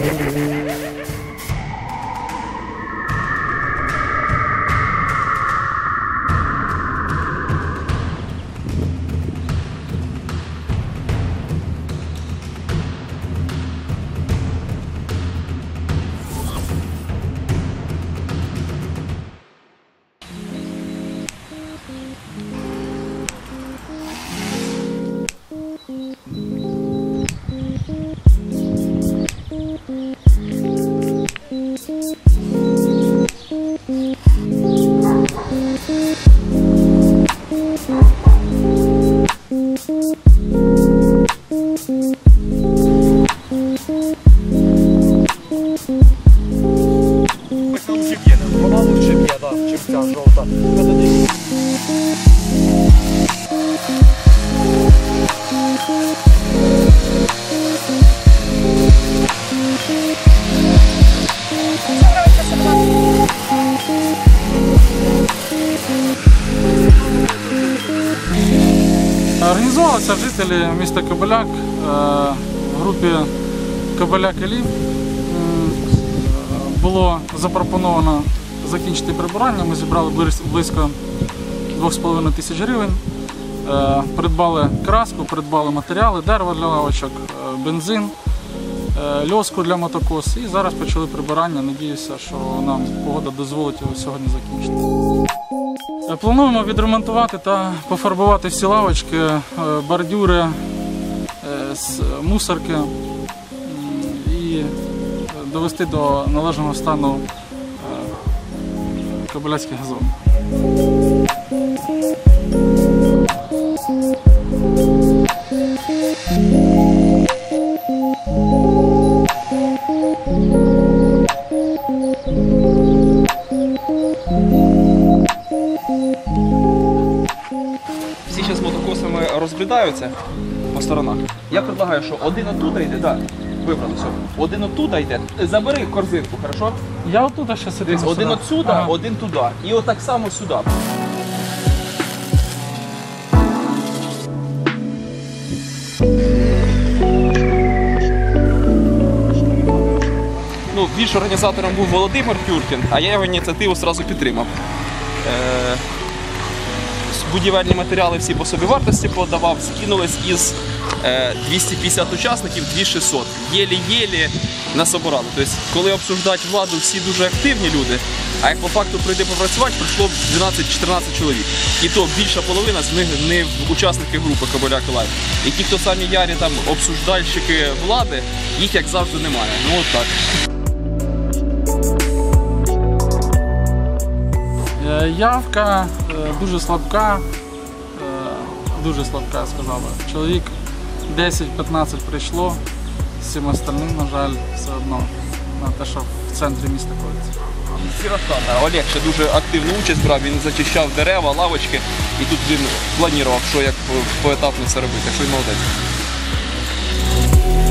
Вона лучше б'є, так, чим ця жовта. Організувалися жителі міста Кобиляк в групі Кобиляк і Лів. Було запропоновано закінчити прибирання. Ми зібрали близько 2,5 тисяч гривень. Придбали краску, придбали матеріали, дерево для лавочок, бензин, льоску для мотокос. І зараз почали прибирання. Надіюся, що нам погода дозволить його сьогодні закінчити. Плануємо відремонтувати та пофарбувати всі лавочки, бордюри, мусорки і довести до належного стану Кобиляцький газон. Всі зараз мотокосами розглядаються по сторонах. Я пропоную, що один отут йде, так, вибрали, все. Один отут йде, забери корзинку, хорошо? Я отут ще сидів. Один отсюди, ага. Один туди. І отак само сюди. Ну, більш організатором був Володимир Тюркін, а я його ініціативу одразу підтримав. Будівельні матеріали всі по собівартості подавав, скинулись із 250 учасників 2600. Єлі-єлі насобирали. Тобто, коли обсуждати владу, всі дуже активні люди, а як по факту прийти попрацювати, прийшло 12-14 чоловік. І то більша половина з них не учасники групи Кобиляк і Лайв. І ті, хто самі ярі там обсуждальщики влади, їх як завжди немає. Ну от так. Явка дуже слабка, сказав би. Чоловік 10-15 прийшло, з цим остальним, на жаль, все одно, на те, що в центрі міста ходиться. Олег ще дуже активну участь брав, він зачищав дерева, лавочки, і тут він планував, що як поетапно це робити, що й молодець.